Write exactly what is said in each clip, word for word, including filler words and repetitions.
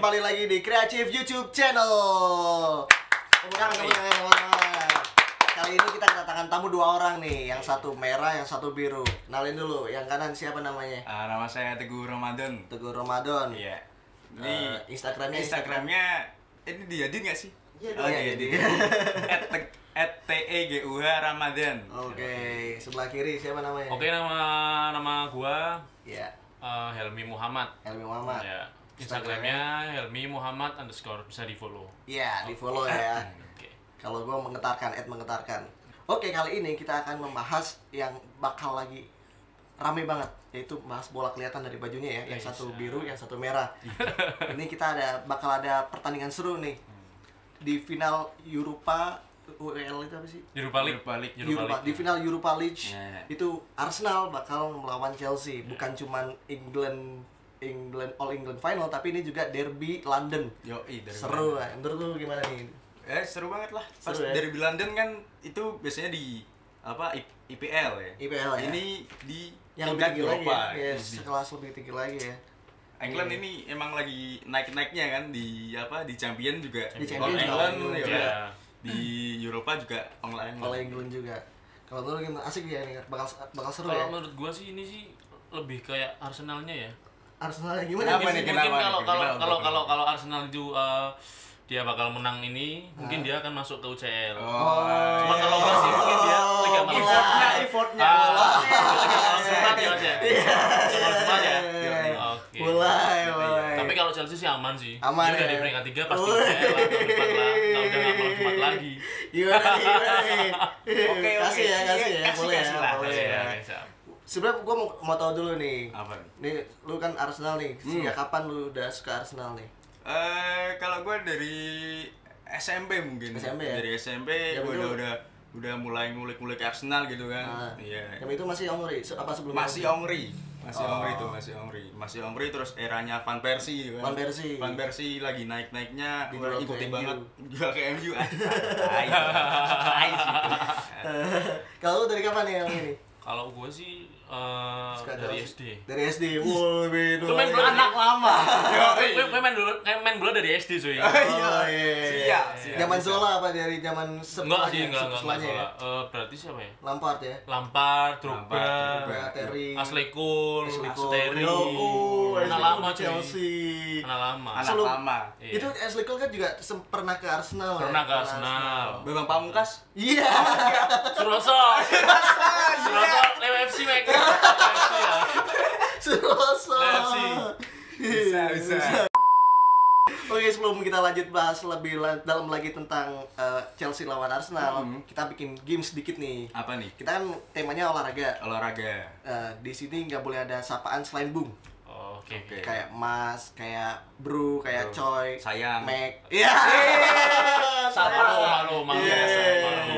kembali lagi di Kreatif YouTube Channel. Kali ini kita kedatangan tamu dua orang nih, yang satu merah, yang satu biru. Kenalin dulu, yang kanan siapa namanya? Uh, nama saya Teguh Ramadan. Teguh Ramadan. Iya. Ini uh, Instagramnya Instagramnya ini diedit nggak sih? Iya, oh, diedit. at t e g u h Ramadan. Oke, okay. Sebelah kiri siapa namanya? Oke, okay, nama nama gua ya. Uh, Helmi Muhammad. Helmi Muhammad. Ya. Instagramnya Helmi Muhammad underscore, bisa di follow. Iya, di follow ya. Oke. Okay. Kalau gua menggetarkan, at menggetarkan. Oke, okay, kali ini kita akan membahas yang bakal lagi rame banget, yaitu bahas bola. Kelihatan dari bajunya ya, yang satu biru, yang satu merah. Ini kita ada bakal ada pertandingan seru nih di final Europa. U E L itu apa sih? Europa League. Europa League. Europa, Europa, di final Europa League yeah. Itu Arsenal bakal melawan Chelsea. Yeah. Bukan cuman England England All England final, tapi ini juga derby London. Yo, seru lah. Menurut lu gimana nih? Eh seru banget lah. Pas seru, ya? Derby London kan itu biasanya di apa I P L ya. I P L ya. Ini di yang lebih tinggi Eropa, lagi ya. Yes, sekelas lebih tinggi lagi ya. England yeah. Ini emang lagi naik-naiknya kan di apa di Champion juga. Di Champion juga England, England ya. ya. Di Eropa juga online. All England juga. Kalau menurut gimana? Asik ya nih, bakal bakal seru Kalo ya. Kalau menurut gua sih ini sih lebih kayak Arsenalnya ya. Arsenal gimana? Kenapa mungkin nih, mungkin kenapa kalau nih? kalau Kenapa? kalau kalau kalau Arsenal itu uh, dia bakal menang ini, nah. mungkin dia akan masuk ke U C L. Oh, cuma iya. kalau enggak sih mungkin dia Liga Malam. Effortnya, effortnya. Liga Malam Jumat ya Mas ya. Liga Malam Jumat ya. Oke. Mulai, mulai. Tapi kalau Chelsea sih aman sih. Aman dia udah ya? di peringkat tiga pasti U C L lah tahun depan lah. Enggak udah enggak Malam Jumat lagi. Gimana gimana nih? Oke, kasih ya, kasih ya. Kasih, Boleh kasih ya, lah. boleh ya. Sebenarnya gue mau, mau tahu dulu nih. Apa nih? Nih, lu kan Arsenal nih. Sejak Hmm. kapan lu udah suka Arsenal nih? Eh, kalau gue dari S M P mungkin. S M P ya? Dari S M P Ya, gue betul. udah udah udah mulai ngulik-ngulik Arsenal gitu kan. Nah, Iya. yang itu masih Omri, apa sebelumnya? Masih Omri. Masih Oh. Omri tuh, masih Omri. Masih Omri terus eranya Van Persie gitu kan. Van Persie. Van Persie lagi naik-naiknya, gue Dijual ke ikuti M U. banget. Jual ke M U. Tai. Tai sih. Kalau lu dari kapan nih yang ini? Kalau gue sih uh, Suka dari Chelsea? S D. Dari S D. Wah, beda. Lu main bola Anak lama. Gue main dulu, kayak main bola dari S D cuy. Oh iya. Siap, siap. Zaman Zola apa dari zaman Enggak sih, enggak enggak sebelahnya ya? Eh berarti siapa ya? Lampard ya. Lampard, Drogba, Drogba, Terry, Ashley Cole, Ashley Cole. Asteri. Yo, oh, Anak Ashley lama Cole cuy. Chelsea. Anak lama. Anak Sebelum- lama. Iya. Itu Ashley Cole kan juga sem- pernah ke Arsenal Pernah ya? ke Arsenal. Bambang Pamungkas. Iya. Suroso. Suroso Leo F C Mac. Leo F C ya. Suroso. Leo F C. Bisa, bisa. Oke, sebelum kita lanjut bahas lebih la- dalam lagi tentang uh, Chelsea lawan Arsenal, Hmm. kita bikin game sedikit nih. Apa nih? Kita kan temanya olahraga. Olahraga. Uh, di sini nggak boleh ada sapaan selain Bung. Oh, Oke. Oke. Kayak Mas, kayak Bro, kayak Bro. Coy, Sayang. Mac. Iya. Malu, malu, malu, Iya. malu.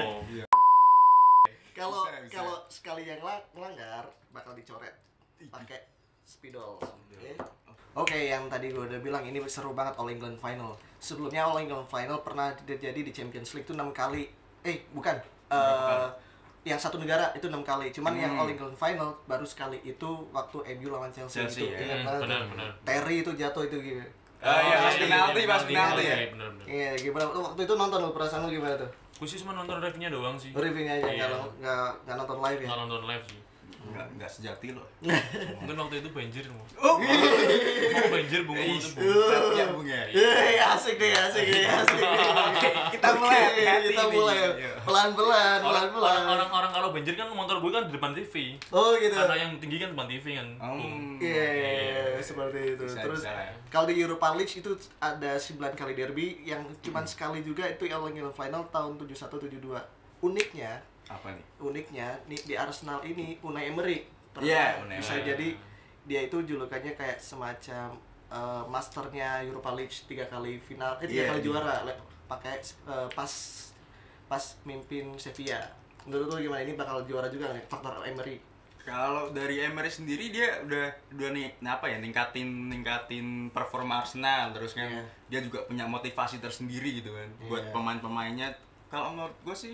Kalau Bisa, bisa. kalau sekali yang lang- melanggar bakal dicoret pakai spidol. Oke. Oke, yang tadi gue udah bilang ini seru banget All England Final. Sebelumnya All England Final pernah terjadi di Champions League itu enam kali. Eh, bukan. Eh, yang satu negara itu enam kali. Cuman Hmm. yang All England Final baru sekali itu waktu M U lawan Chelsea, Chelsea, itu. ya. Ingat Hmm, banget benar, tuh. benar. Terry itu jatuh itu gitu. Oh iya, pas iya, penalti, iya, pas penalti, penalti ya. iya, benar, benar. Iya, gimana? Lu waktu itu nonton lu perasaan lu gimana tuh? Gue sih cuma nonton reviewnya doang sih. Reviewnya aja, Iya. nggak nggak nggak nonton live ya? Nggak nonton live sih. Enggak, enggak sejati loh. Mungkin waktu itu banjir semua. Oh. Mau banjir bunga itu Bung. Ya, Bung ya. Iya, asik deh, asik deh, asik deh. Kita mulai Oke, hati-hati kita nih. mulai Iya. pelan-pelan, Orang- pelan-pelan. Orang orang kalau banjir kan motor gue kan di depan T V. Oh gitu. Karena yang tinggi kan depan T V kan. Oh. Bung. Iya, iya, iya, seperti itu. Bisa, Terus bisa. kalau di Europa League itu ada sembilan kali derby yang cuman sekali juga itu All England Final tahun tujuh satu tujuh dua. Uniknya, Apa nih? uniknya nih di Arsenal ini Unai Emery pernah Iya, Unai bisa Emery. jadi dia itu julukannya kayak semacam uh, masternya Europa League, tiga kali final, eh tiga Iya, kali iya. juara le- pakai uh, pas pas mimpin Sevilla. Menurut lu gimana, ini bakal juara juga nih faktor Emery? Kalau dari Emery sendiri dia udah udah nih nah apa ya ningkatin ningkatin performa Arsenal terus kan Iya. dia juga punya motivasi tersendiri gitu kan buat Iya. pemain-pemainnya. Kalau menurut gue sih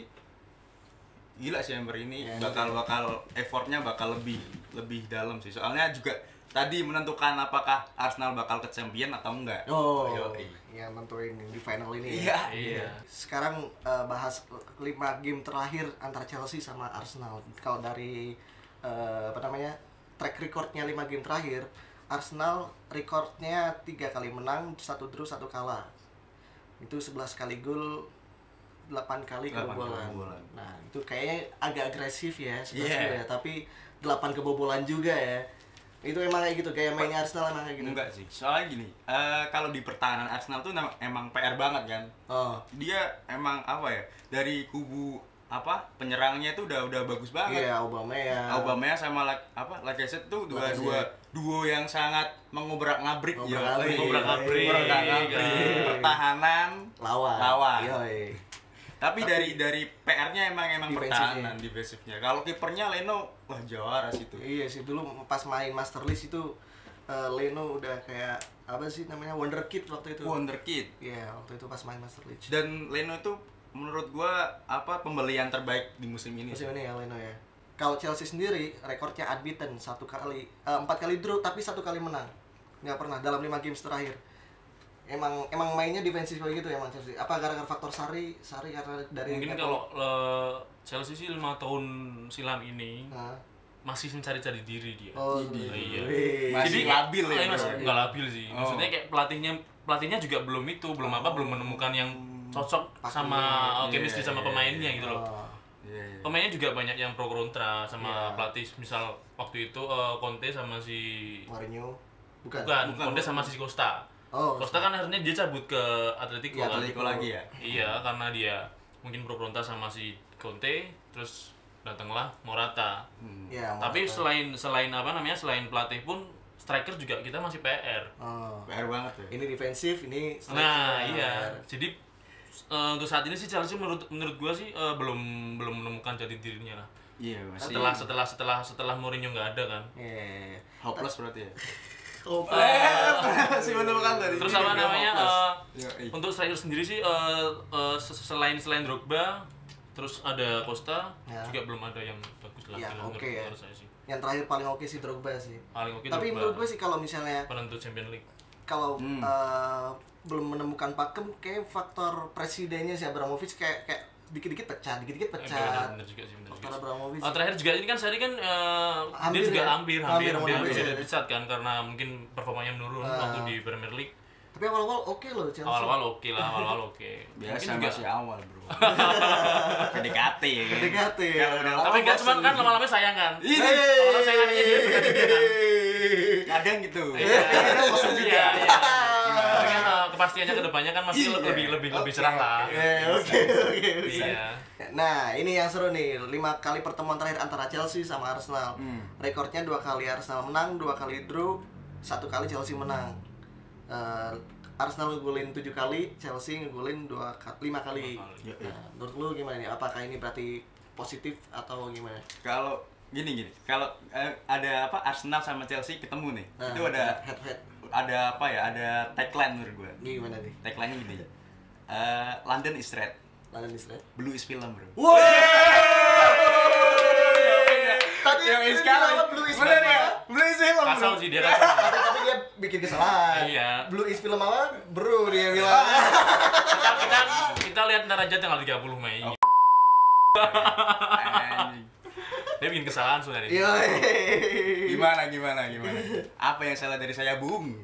gila sih Emery ini Iya, bakal bakal effortnya bakal lebih lebih dalam sih soalnya juga tadi menentukan apakah Arsenal bakal ke champion atau enggak. Oh, Yoi. yang nentuin di final ini. Iya. Iya. Sekarang uh, bahas lima game terakhir antara Chelsea sama Arsenal. Kalau dari uh, apa namanya track recordnya lima game terakhir, Arsenal recordnya tiga kali menang, satu draw, satu kalah. Itu sebelas kali gol, delapan kali delapan kebobolan. kebobolan. Nah, itu kayaknya agak agresif ya, sebelas Yeah. gol ya, tapi delapan kebobolan juga ya. Itu emang kayak gitu, kayak mainnya Arsenal emang kayak gitu. Enggak sih. Soalnya gini, eh, kalau di pertahanan Arsenal tuh nam- emang P R banget kan. Oh. Dia emang apa ya? Dari kubu apa penyerangnya itu udah udah bagus banget. Iya, Aubameyang. Aubameyang sama Lak- apa Lacazette tuh dua Lacazette. dua duo yang sangat mengobrak-ngabrik ya. Ngobrak-ngabrik. Ngobrak-ngabrik. Ngobrak-ngabrik. Iya. Pertahanan lawan. lawan. Yoi. Tapi, Tapi- dari dari P R-nya emang emang Defensifnya. pertahanan, defensifnya. Kalau kipernya Leno, wah jawara sih itu. Iya sih, dulu pas main Master List itu uh, Leno udah kayak apa sih namanya wonderkid waktu itu. Wonderkid. Iya, waktu itu pas main Master List. Dan Leno itu menurut gua apa pembelian terbaik di musim ini. Musim ini ya Leno ya. Kalau Chelsea sendiri rekornya unbeaten satu kali, eh, empat kali draw tapi satu kali menang. Nggak pernah dalam lima games terakhir. Emang emang mainnya defensif kayak gitu ya emang Chelsea. Apa gara-gara faktor Sari? Sari karena dari Mungkin Apple. kalau eh, Chelsea sih lima tahun silam ini Nah. masih mencari-cari diri dia. Oh, Iya. Wih. Masih labil ya, eh, masih bro. nggak labil sih. Oh. Maksudnya kayak pelatihnya pelatihnya juga belum itu, belum apa, belum menemukan yang cocok Pas sama ini. oh, chemistry Iya, sama iya, pemainnya gitu loh. Oh. Iya, iya. Pemainnya juga banyak yang pro kontra sama Iya. pelatih. Misal waktu itu eh, Conte sama si Mourinho. Bukan. bukan, bukan, Conte bukan. sama si Costa. Oh. Costa kan akhirnya dia cabut ke Atletico. Iya, kan? Atletico lagi ya. Iya, karena dia mungkin pro kontra sama si Conte, terus datanglah Morata. Hmm. Ya, Tapi Morata. selain selain apa namanya, selain pelatih pun striker juga kita masih P R. Oh. P R banget ya. Ini defensif, ini striker. Nah, iya. Jadi eh, untuk saat ini sih Chelsea menurut menurut gua sih eh, belum belum menemukan jati dirinya lah. Iya, masih Setelah setelah setelah setelah Mourinho nggak ada kan. Iya. hopeless berarti ya. Oh, Masih menemukan tadi. Terus apa namanya? eh, Yoi. untuk striker sendiri sih eh, eh, se- selain selain Drogba, terus ada Costa, Ya. juga belum ada yang bagus lagi Ya, lah oke menurut, ya. menurut saya sih. yang terakhir paling oke sih Drogba sih. Paling oke Tapi Drogba, menurut gue sih kalau misalnya penentu Champions League. kalau Hmm. eh, belum menemukan pakem, kayak faktor presidennya si Abramovich kayak kayak dikit-dikit pecah, dikit-dikit Eh, pecah. benar, benar juga sih, benar Faktor juga sih. Abramovich. Oh, terakhir juga ini kan Sari kan eh, Hampir dia juga ya? hampir Hampir hampir mau hampir, hampir hampir ya. dipecat kan karena mungkin performanya menurun Ah. waktu di Premier League. Tapi awal-awal oke loh Chelsea. Awal-awal oke lah, awal-awal oke. Biasa Mungkin juga masih awal, Bro. P D K T ya kan. P D K T ya. Kalau udah tapi lama enggak cuma bosen. kan lama-lama sayang kan. Ini Lama-lama sayang kan dia berganti dia kan. kadang gitu. Iya, Kadang bosan juga. iya, iya. Tapi kan eh, kepastiannya ke depannya kan masih Iya. lebih lebih lebih Oke, cerah lah. Oke, oke, oke. Iya. Nah, ini yang seru nih, lima kali pertemuan terakhir antara Chelsea sama Arsenal. Hmm. Rekornya dua kali Arsenal menang, dua kali draw, satu kali Chelsea menang. Eh, Arsenal ngegolin tujuh kali, Chelsea ngegolin dua ka- lima kali. Lima kali. Iya, iya. Nah, menurut lu gimana nih? Apakah ini berarti positif atau gimana? Kalau gini gini, kalau eh, ada apa Arsenal sama Chelsea ketemu nih, Nah, itu ada head head. ada apa ya? Ada tagline menurut gue. Ini gimana nih? Tagline-nya gini. Eh, London is red, London is red. blue is film, bro. Wow. Tadi Yang ini sekarang bilang Blue is bener film ya? apa? Blue is film, bro. Kasau sih dia kasau. tapi, tapi dia bikin kesalahan. Iya. Blue is film apa? Bro dia bilang. kita, kita kita lihat derajat tanggal tiga puluh Mei. Oh. Anjing. Dia bikin kesalahan sebenarnya. Iya. Gimana gimana gimana? Apa yang salah dari saya, Bung?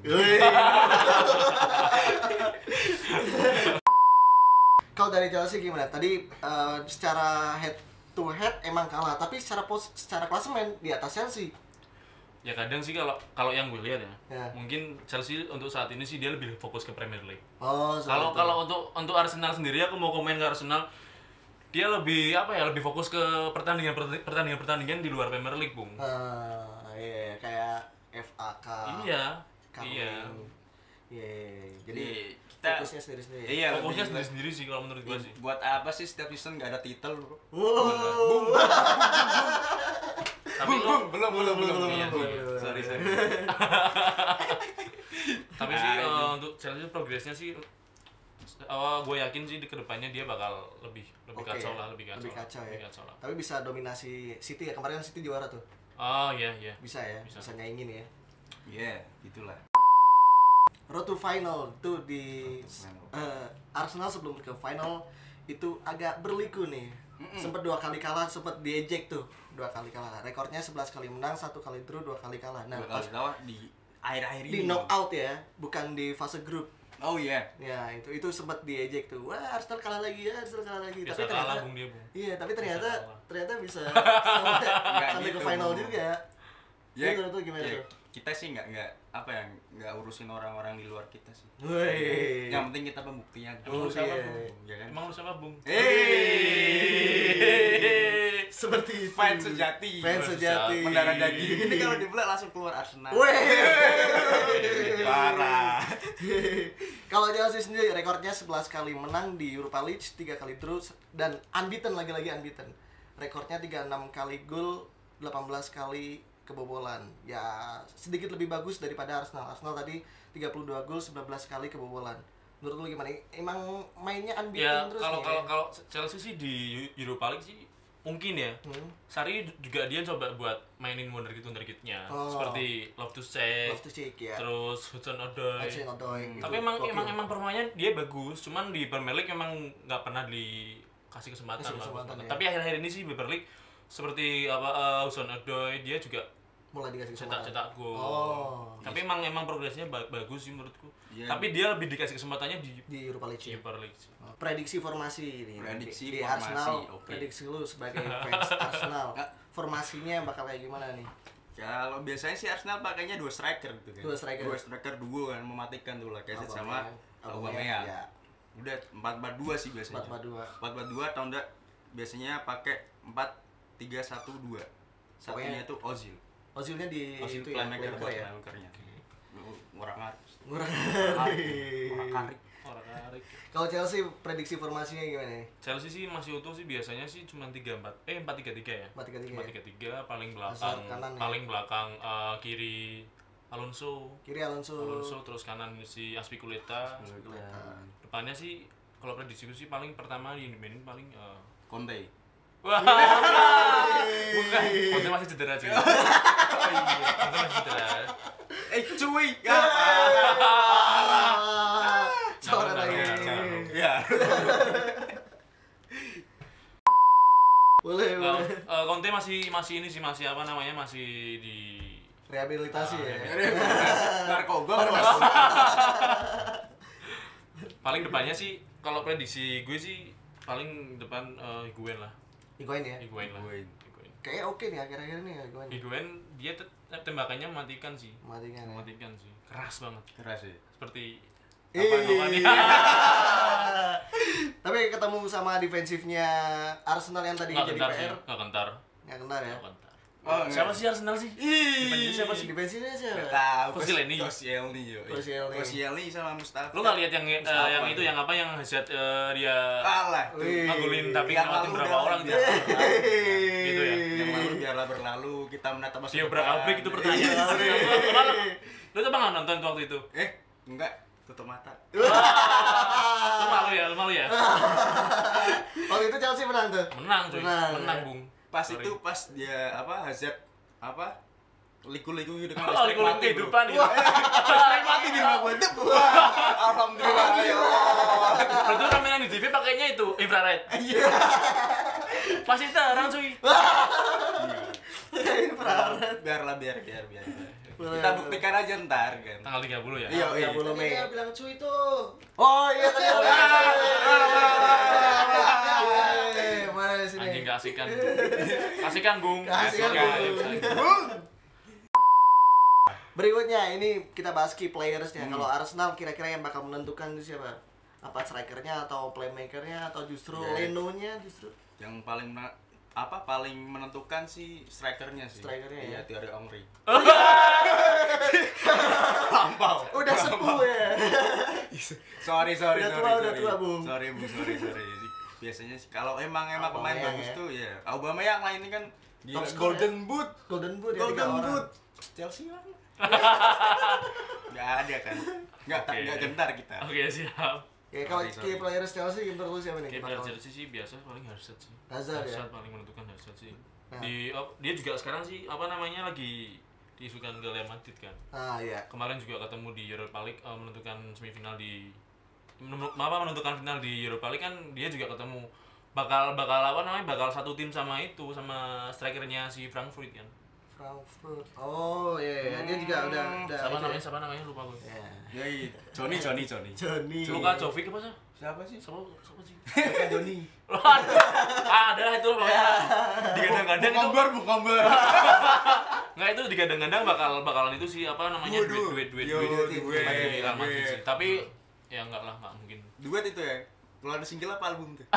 Kalau dari Chelsea gimana? Tadi eh, secara head to head emang kalah, tapi secara pos secara klasemen di atas Chelsea. Ya kadang sih kalau kalau yang gue lihat ya, Ya. mungkin Chelsea untuk saat ini sih dia lebih fokus ke Premier League. Oh, Kalau seperti kalau untuk untuk Arsenal sendiri aku mau komen ke Arsenal, dia lebih apa ya, lebih fokus ke pertandingan pertandingan pertandingan di luar Premier League, Bung. Ah, iya kayak F A Cup. Iya. Cup Iya. Win. Iya, jadi Iya, kita- fokusnya sendiri-sendiri. Iya, Fokusnya lebih- sendiri-sendiri sih kalau menurut gue sih. Buat apa sih setiap season nggak ada titel, bro? Wow. Tapi Bung, lo, bung, belum, belum, belum, belum, Iya, belum. iya. Sorry, sorry. tapi sih Nah, eh, itu. untuk Chelsea progresnya sih, eh, gue yakin sih di kedepannya dia bakal lebih lebih Oke, kacau lah, lebih kacau, lebih lah, kacau ya. lebih kacau lah. Tapi bisa dominasi City ya. Kemarin kan City juara tuh. Oh iya iya. Bisa ya, bisa, Bisa. nyaingin ya. Iya, yeah, gitulah. Road to final tuh di uh, Arsenal sebelum ke final itu agak berliku nih. Sempat dua kali kalah, sempat diejek tuh. Dua kali kalah. Rekornya sebelas kali menang, satu kali draw, dua kali kalah. Nah, dua kali kalah di akhir-akhir ini. Di knockout ya, bukan di fase grup. Oh iya. Yeah. Ya, itu itu sempat diejek tuh. Wah, Arsenal kalah lagi ya, Arsenal kalah lagi. Biasa tapi ternyata kalah, Bung, dia, Bung. Iya, tapi ternyata Bisa ternyata bisa sampai, sampai gitu, ke final Bung. juga. Ya, Itu tuh gimana ya, tuh? kita sih nggak nggak apa ya nggak urusin orang-orang di luar kita sih. Woi. Yang penting kita pembuktian. Emang lu Oke. siapa, Bung? Ya kan? Emang lu siapa, Bung? Hey. Seperti itu. Fans sejati. Fans sejati. Mendarah daging. Ini kalau dibeli langsung keluar Arsenal. Woi. Parah. Kalau Chelsea sendiri rekornya sebelas kali menang di Europa League, tiga kali draw dan unbeaten lagi-lagi unbeaten. Rekornya tiga puluh enam kali gol, delapan belas kali kebobolan. Ya, sedikit lebih bagus daripada Arsenal. Arsenal tadi tiga puluh dua gol, sembilan belas kali kebobolan. Menurut lu gimana? Emang mainnya unbeaten Ya, terus kalau nih, kalau ya? kalau Chelsea sih di Europa League sih mungkin ya. Hmm. Sarri juga dia coba buat mainin wonderkid wonderkidnya Oh. seperti Love to Say, Love to Cheek ya. terus Hudson Odoi. Hudson Odoi, Tapi itu emang gokil. emang emang permainannya dia bagus, cuman di Premier League emang nggak pernah dikasih kesempatan. Kasih lah. kesempatan, ya. Tapi akhir-akhir ini sih Premier League seperti apa uh, Hudson Odoi dia juga mulai dikasih kesempatan. cetak-cetak gol. Oh. Tapi emang emang progresnya ba- bagus sih menurutku. Iya. Tapi dia lebih dikasih kesempatannya di Di Europa League. di Premier League sih. Prediksi formasi ini Prediksi di, di formasi, Arsenal. oke. Prediksi lu sebagai fans Arsenal. Formasinya bakal kayak gimana nih? Kalau biasanya sih Arsenal pakainya dua striker gitu kan. Dua striker. Dua striker duo kan mematikan tuh lah Lacazette sama Aubameyang. Aubameyang. Ya. Udah empat empat dua sih biasanya. empat empat dua. empat empat dua atau enggak biasanya pakai empat tiga satu dua. Satunya Pokoknya- tuh Ozil. Ozilnya di Ozil itu ya, playmaker playmaker buat ya. playmakernya. Murah ngaris. Murah. Murah karik. Orang tarik. Kalau Chelsea prediksi formasinya gimana nih? Chelsea sih masih utuh sih biasanya sih cuma tiga empat eh empat tiga tiga ya. empat tiga tiga empat ya? tiga tiga paling belakang Hazard kanan ya? paling belakang eh, kiri Alonso. Kiri Alonso. Alonso terus kanan si Aspilicueta. Aspilicueta. Depannya sih kalau prediksiku sih paling pertama yang dimainin paling eh, Conte. wah. Bukan, Conte masih cedera cuy. Oh iya, Conte masih cedera. Eh cuy. Ya. Ah, Coret Jangan, lagi. jangan, Ya. Boleh, Eh, boleh. eh, Conte masih masih ini sih masih apa namanya masih di Rehabilitasi Ah, ya. Narkoba. paling depannya sih kalau prediksi gue sih paling depan uh, Higuain lah. Higuain ya. Higuain lah. Higuain. Higuain. Kayaknya oke nih akhir-akhir nih ya Higuain. Higuain dia te- tembakannya mematikan sih. Matikan ya. Mematikan sih. Keras banget. Keras ya. Seperti Eh. apa namanya? Tapi ketemu sama defensifnya Arsenal yang tadi Enggak jadi kentar P sih, R, enggak kentar. nggak kentar ya. Nggak kentar. Oh, Siapa enggak. sih Arsenal sih? Defense siapa sih? Defensifnya siapa? Nggak tahu. Koscielny. Koscielny yo. Koscielny. Koscielny sama Mustafa. Lu nggak lihat yang eh, Mustafa yang ya. itu yang apa yang Hazard eh, dia kalah. Wih. ngagulin tapi Yang ngelewatin lalu berapa udah- orang dia. Gitu ya. Yang lalu biarlah berlalu, kita menatap masa Dia depan. berapa break itu pertanyaan. Lu coba nggak nonton waktu itu? Eh, enggak, tutup mata. Lu malu ya, lu malu ya. Waktu itu Chelsea menang tuh. Menang cuy, Menang, menang ya. Bung. Pas Sorry. itu pas dia apa Hazard apa liku-liku gitu kan Oh, listrik liku-liku mati, bro. kehidupan gitu. Listrik mati di rumah gua. Dep. Wah, alhamdulillah ya Allah. Berarti ramenan di T V pakainya itu infrared. Iya. Pasti terang cuy. Infrared. Biarlah biar biar biar. Boleh, Kita boleh. buktikan aja ntar kan. Tanggal tiga puluh ya. Iya, iya. tiga puluh Mei. Dia bilang cuy tuh. Oh iya tadi. Oh, ada. iya. Eh, Mana di sini? Anjing gak asikan. Asikan Bung. Keasikan, Asikan. Bung. Berikutnya ini kita bahas key playersnya. Hmm. Kalau Arsenal kira-kira yang bakal menentukan itu siapa? Apa strikernya atau playmakernya atau justru Ya. Leno-nya justru? Yang paling mena- apa paling menentukan sih strikernya sih. Strikernya iya, ya? Thierry Henry. Lampau. Udah sepuh ya. sorry sorry Udah sorry tua, udah sorry. tua, Bung. Sorry Bung, sorry sorry. Biasanya sih kalau emang emang pemain Aubameyang bagus ya. tuh ya. Aubameyang lah ini kan Top gila, score Golden Boot. Golden Boot ya tiga Golden orang. Boot. Chelsea lah. Gak ada kan. Gak Oke. gak gentar kita. Oke, siap. Ya kalau Sorry, sorry. key players Chelsea menurut lu siapa nih? Kayak Bakal- Chelsea sih biasa paling Hazard sih. Hazard ya? Hazard paling menentukan Hazard sih. Nah. Di oh, dia juga sekarang sih apa namanya lagi diisukan ke Real Madrid kan. Ah iya. Kemarin juga ketemu di Europa League uh, menentukan semifinal di menentu, apa menentukan final di Europa League kan dia juga ketemu bakal bakal apa namanya bakal satu tim sama itu sama strikernya si Frankfurt kan. Frankfurt. Oh iya, iya. Dia juga udah udah. Siapa itu namanya? ya. Siapa namanya? Lupa gue. Ya. Ya, iya. Johnny, Johnny, Johnny. Johnny. Luka Jovic apa sih? Siapa sih? Siapa siapa sih? Luka Johnny. Ah, ada itu pokoknya. Digadang-gadang itu. Bukambar, bukambar. Enggak itu digadang-gadang bakal bakalan itu sih apa namanya Waduh. duit duit duit Yo, duit duit, duit di Real Madrid duit. sih. Tapi ya enggak lah, enggak mungkin. Duet itu ya. Kalau ada single apa album tuh?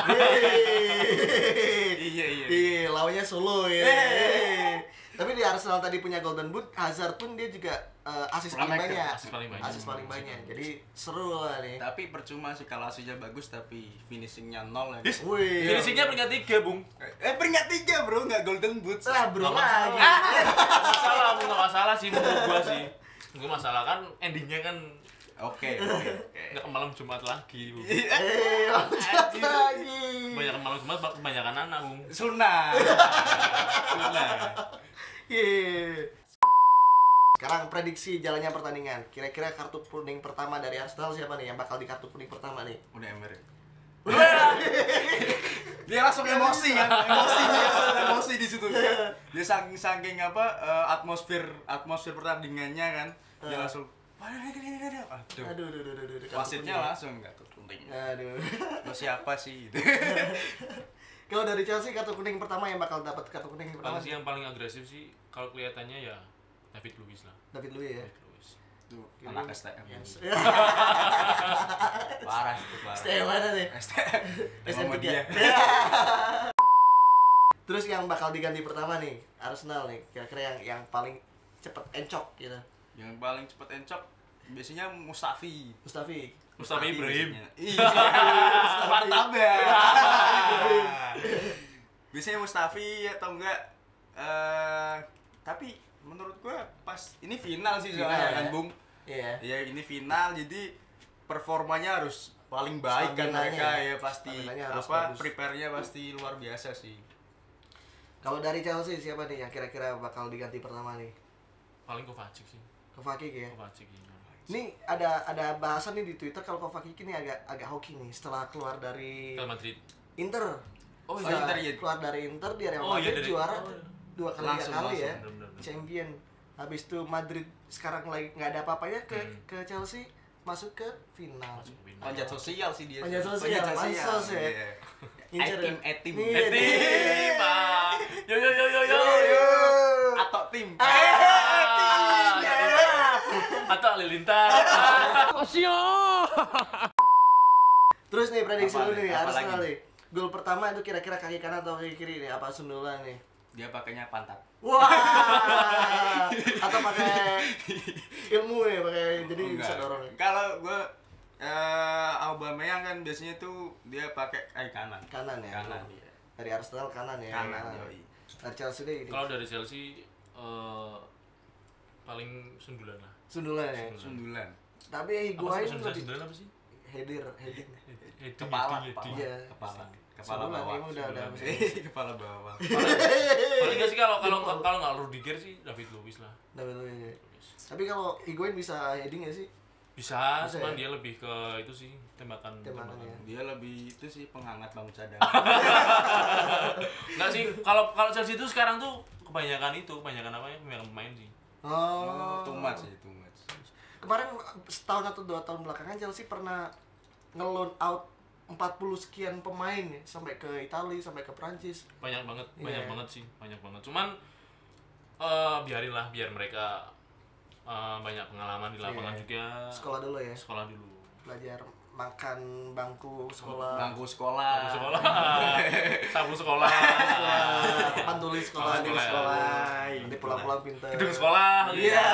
Iya, iya. Iya, lawannya Solo ya. Eh. Tapi di Arsenal tadi punya Golden Boot, Hazard pun dia juga uh, asis paling Playmaker, banyak. asis paling banyak. Asis paling banyak. Jadi seru lah nih. Tapi percuma sih kalau aslinya bagus tapi finishingnya nol lagi. Wih. Finishingnya peringkat tiga, Bung. Eh peringkat tiga bro, nggak golden boot. Ah, bro Nggak lagi. Nggak masalah, nggak masalah sih menurut gua sih. Gue masalah kan endingnya kan Oke, oke, oke. nggak malam Jumat lagi, Bung. Eh, lanjut lagi. Banyak malam Jumat, kebanyakan anak, Bung. Sunnah. Sunnah. Iya. Sekarang prediksi jalannya pertandingan. Kira-kira kartu kuning pertama dari Arsenal siapa nih yang bakal di kartu kuning pertama nih? Udah Emery. Dia langsung emosi kan, emosi dia, emosi di situ dia. Dia saking saking apa eh, atmosfer atmosfer pertandingannya kan, dia langsung. Aduh. Aduh, aduh, aduh, aduh, aduh. kartu Wasitnya kuning. langsung nggak kuning. Aduh. Lo siapa sih? Kalau dari Chelsea kartu kuning pertama yang bakal dapat kartu kuning pertama Paling sih yang paling agresif sih kalau kelihatannya ya David Luiz lah. David Luiz ya. David Luiz. Tuh, anak S T M. Yes. Parah itu parah. S T M mana nih? S T M. S M Sama tiga. dia. Terus yang bakal diganti pertama nih Arsenal nih. Kira-kira yang yang paling cepet encok gitu. Yang paling cepet encok biasanya Mustafi. Mustafi. Mustafi Ibrahim. biasanya. Iya. Mantap ya. Biasanya Mustafi atau enggak eh tapi menurut gua pas ini final sih Final, soalnya ya? kan Bung. Iya. Ya ini final jadi performanya harus paling baik kan Staminanya mereka ya. ya pasti Staminanya harus apa bagus. prepare-nya pasti luar biasa sih. Kalau dari Chelsea siapa nih yang kira-kira bakal diganti pertama nih? Paling Kovacic sih. Kovacic ya. Kovacic ini. Ini ada ada bahasan nih di Twitter kalau Kovacic ini agak agak hoki nih setelah keluar dari Real Madrid. Inter. Oh, Setelah Inter ya? keluar dari Inter dia Real Oh, iya, Madrid dari- juara oh, iya. dua kali Langsung, tiga kali langsung, ya. bener-bener. Champion. Habis itu Madrid sekarang lagi nggak ada apa-apanya ke Hmm. ke Chelsea masuk ke final. Masuk ke final. Panjat sosial sih dia. Panjat sosial, pansos ya. Iya. Incer Etim, ya? etim. Iya. Etim, Pak. Yo yo yo yo yo. Atau tim. Ah, atau Halilintar. Terus nih prediksi Apa lu nih? nih Apa Arsenal lagi? nih. Gol pertama itu kira-kira kaki kanan atau kaki kiri nih? Apa sundulan nih? Dia pakainya pantat. Wah. Atau pakai ilmu ya, pakai jadi Oh, bisa enggak. dorong. Kalau gua eh Aubameyang kan biasanya tuh dia pakai kaki kanan. Kanan ya. Kanan. Oh. Dari Arsenal kanan ya. Kanan, yoi. Dari Chelsea deh ini. Kalau dari Chelsea eh, paling sundulan lah. Sundulan ya. Sundulan. Tapi Apa Higuain sih sundulan, lebih sundulan apa sih? header, heading. Heading, Kepala, heading, kepala, heading. Iya. kepala, kepala Sundulan bawah. ini udah udah. Sundulan. Kepala bawah. Paling nggak sih kalau kalau kalau nggak Rudiger sih David Luiz lah. David Luiz. Tapi kalau Higuain bisa heading ya sih? Bisa, Bisa cuman ya? dia lebih ke itu sih tembakan Tembakan tembakan. ya. Dia lebih itu sih penghangat bangku cadangan. Enggak sih, kalau kalau Chelsea itu sekarang tuh kebanyakan itu, kebanyakan apa ya? Kebanyakan pemain sih. Oh. Too much sih, too much. Kemarin setahun atau dua tahun belakangan Chelsea pernah nge-loan out empat puluh sekian pemain ya, sampai ke Italia, sampai ke Prancis. Banyak banget, banyak Iya. banget sih, banyak banget. Cuman eh biarin lah, biar mereka eh, banyak pengalaman di lapangan Iya. juga. Sekolah dulu ya, Sekolah dulu. belajar makan bangku sekolah. Bangku sekolah. Sapu sekolah. Sapu sekolah. Papan tulis sekolah, Papan di sekolah. sekolah. Nanti pulang-pulang pinter. Gedung sekolah. Iya.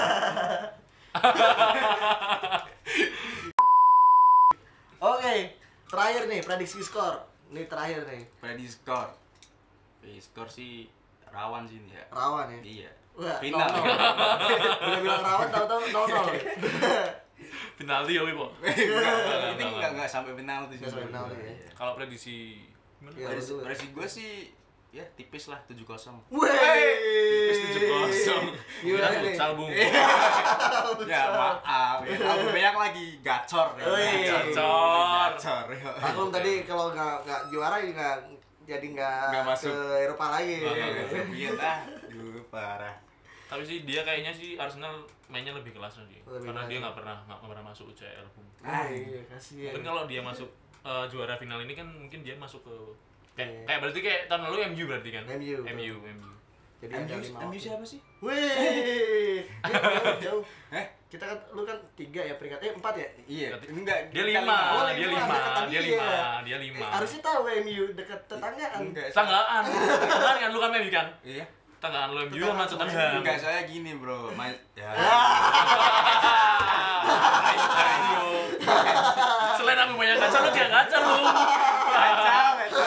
Oke, terakhir nih prediksi skor. Nih terakhir nih. Prediksi skor. Prediksi skor sih rawan sih ini ya. Rawan ya. Iya. Wah, Final. nol nol. Udah bilang rawan tahu-tahu nol nol. Penalti ya, Wibo. Ini enggak enggak sampai penalti sih. Nggak sampai menurut penalti gua. ya. Iya. Kalau prediksi gimana? Iya. Prediksi betul. prediksi gue sih ya tipis lah tujuh kosong. Wey. Tipis tujuh kosong. Gimana Kira nih? futsal, Bung. Ya maaf, ya aku banyak lagi gacor. Ya. Wih. Gacor. Gacor. ya. Aku tadi kalau nggak nggak juara ya nggak jadi nggak Nggak masuk. ke Eropa lagi. Nggak, nggak, nggak. Iya dah, duh parah. Tapi sih dia kayaknya sih Arsenal mainnya lebih kelas sih. Lebih Karena kelas. dia nggak pernah nggak pernah masuk U C L, Bung. Ah, iya, kasihan. Mungkin kalau dia masuk eh, juara final ini kan mungkin dia masuk ke kayak, Iya. kayak berarti kayak tahun lalu M U berarti kan? M U, M U, M U. Jadi M ada U lima M U waktu. siapa sih? Wih, jauh, jauh. Eh, Kita kan, lu kan tiga ya peringkat, eh empat ya? iya, enggak. Dia kita lima, Oh, dia lima, lima, dekat dia tadi lima, ya. dia lima. Eh, harusnya tahu M U dekat tetanggaan. Enggak. Tanggaan, tanggaan kan lu kan M U kan? Iya. Tanggaan lu M U Tetanggaan sama sama Tottenham. Enggak, saya gini, Bro. Ma ya. Ayo, ayo. Selain aku banyak kaca, lu jangan kaca lu. Kacau, kacau.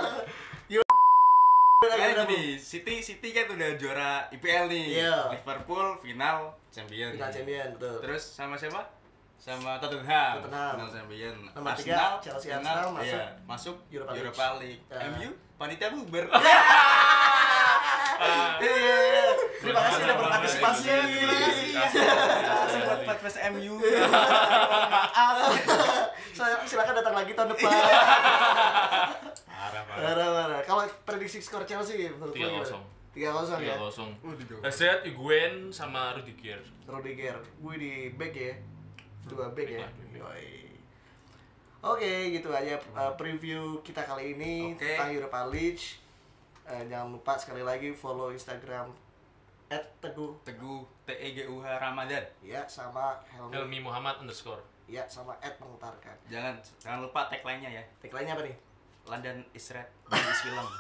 Udah, Kayak udah, gini, City City kan udah juara I P L nih. Iya. Liverpool final champion. Final champion, betul. Terus sama siapa? Sama Tottenham. Tottenham. Final champion. Nomor Arsenal, tiga, Chelsea final, Arsenal masuk iya, masuk Europa Europa, League. League. Ya. M U panitia bubar. Iya, terima kasih udah berpartisipasi. Terima kasih ya. Terima kasih buat podcast M U. Saya silakan datang lagi tahun depan. Parah, parah. Marah, marah. Kalau prediksi skor Chelsea menurut lu Tiga gimana? kosong. Tiga kosong ya. Tiga kosong. Uh, digawat. Hazard, Higuain sama Rudiger. Rudiger, gue di back ya, dua back ya. Back lah. Yoi. Oke, gitu aja uh, preview kita kali ini Oke. tentang Europa League. Uh, jangan lupa sekali lagi follow Instagram at teguh Teguh T E G U H Ramadan. ya, sama Helmi, Helmi Muhammad underscore. ya, sama at mengutarkan. Jangan jangan lupa tagline-nya ya. Tagline-nya apa nih? London is red, London is film.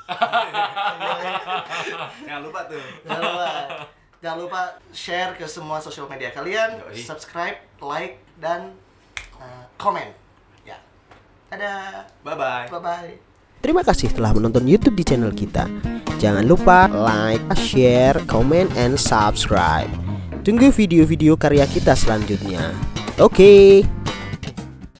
Jangan lupa tuh. Jangan lupa, jangan lupa share ke semua sosial media kalian, Yoi. subscribe, like, dan uh, komen. Ya, dadah, Bye bye. bye bye. Terima kasih telah menonton YouTube di channel kita. Jangan lupa like, share, comment, and subscribe. Tunggu video-video karya kita selanjutnya. Oke.